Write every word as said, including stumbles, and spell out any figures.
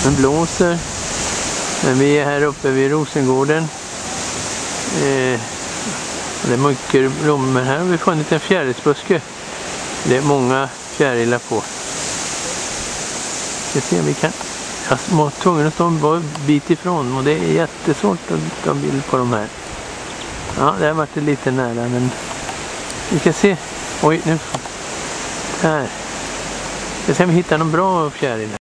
Den blåser. Men vi är här uppe vid Rosengården. Eh, det är mycket blommor. Här har vi funnit en fjärilsbuske. Det är många fjärilar på. Vi ser om vi kan. Jag var tvungen att stå en bit ifrån och det är jättesvårt att ta bild på de här. Ja, det har varit lite nära, men vi kan se. Oj, nu. Här. Jag ska se om vi hittar någon bra fjärilar.